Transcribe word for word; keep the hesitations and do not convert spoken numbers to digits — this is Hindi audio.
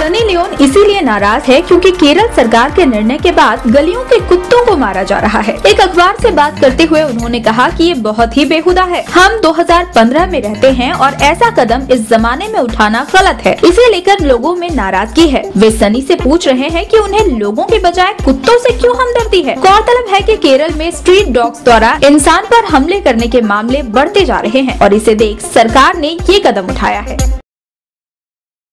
सनी लियोन इसीलिए नाराज है क्योंकि केरल सरकार के निर्णय के बाद गलियों के कुत्तों को मारा जा रहा है। एक अखबार से बात करते हुए उन्होंने कहा कि ये बहुत ही बेहुदा है। हम दो हज़ार पंद्रह में रहते हैं और ऐसा कदम इस जमाने में उठाना गलत है। इसे लेकर लोगों में नाराजगी है। वे सनी से पूछ रहे हैं कि उन्हें लोगों के बजाय कुत्तों से क्यों हमदर्दी है। गौरतलब है कि केरल में स्ट्रीट डॉग्स द्वारा इंसान पर हमले करने के मामले बढ़ते जा रहे हैं और इसे देख सरकार ने ये कदम उठाया है।